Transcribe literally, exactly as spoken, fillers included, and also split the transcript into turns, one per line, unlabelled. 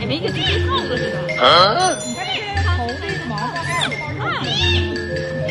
前面一个鸡鸡套子似的。你看这个头那个毛发还有花儿。